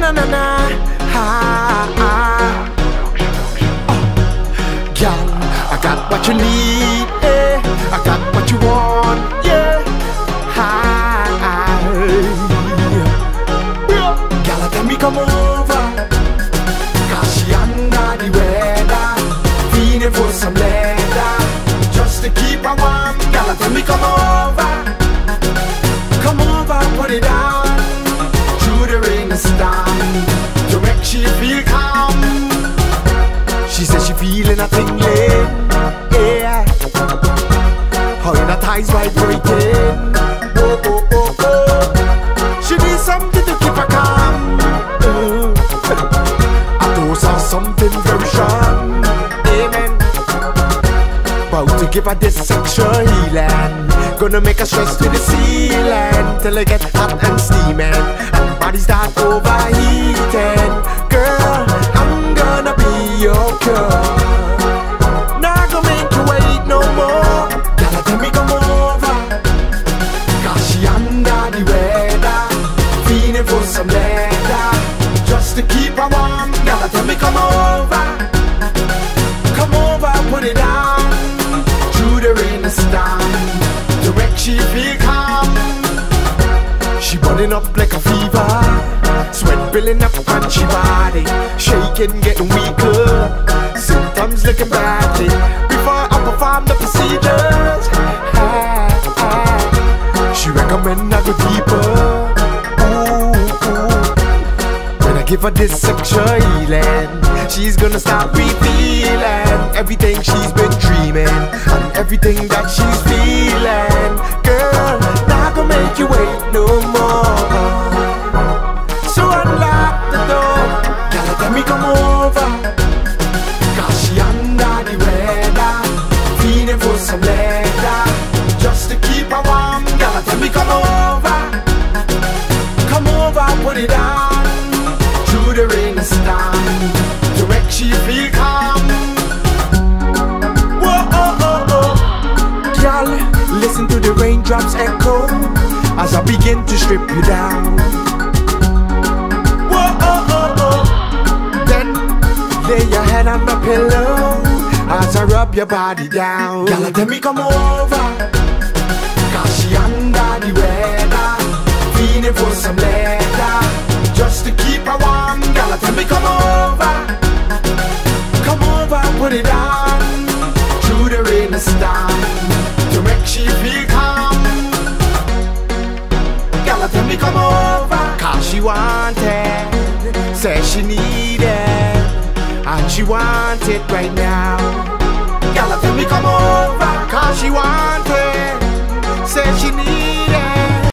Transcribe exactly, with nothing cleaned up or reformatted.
na na na. Ha, ha. Oh, girl, I got what you need, eh? I got what you want, yeah. Hi, girl, tell me come over, 'cause she under the weather, feeling for some leather, just to keep her warm. Girl, tell me come over, come over, put it down, through the rain and storm, to make she feel calm. She says she feeling a tingling, yeah. How in her thighs vibrating, oh oh oh oh. She needs something to keep her calm. uh. I dose her something very strong, amen. About to give her this sexual healing, gonna make her stress to the ceiling, till I get hot and steaming, and body start overheating. Girl, I'm gonna be your cure. Not gonna make you wait no more. Girl, tell me come over, 'cause she under the weather, feeling for some leather, just to keep her warm. Girl, tell me come over, come over, put it down, through the rain and storm, to make she feel calm. She burning up like a fever, sweat building up on she body, shaking, getting weaker, symptoms looking badly. Before I perform the procedures, she recommend I go deeper. Ooh, ooh. When I give her this sexual healing, she's gonna start revealing everything she's been dreaming, and everything that she's feeling. Girl, not gonna make you wait no more. So unlock the door, girl, let me come over, 'cause she under the weather, feeling for some leather, just to keep her warm. Girl, let me come over, come over, put it on, through the rain and storm, to make she feel calm. Whoa, oh, oh, oh. Girl, listen to the raindrops echo as I begin to strip you down. Whoa, oh, oh, oh. Then lay your head on my pillow as I rub your body down. Girl, tell me come over, 'cause she under the weather, feeling for some leather, just to keep her warm. Girl, tell me come over, come over, put it on, through the rain and storm, to make she feel calm. Girl, tell me come over, 'cause she wanted, said she needed, and she want it right now. Girl, tell me come over,